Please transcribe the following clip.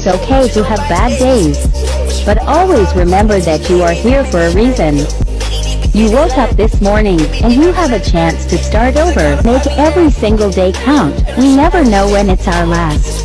It's okay to have bad days. But always remember that you are here for a reason. You woke up this morning, and you have a chance to start over. Make every single day count. We never know when it's our last.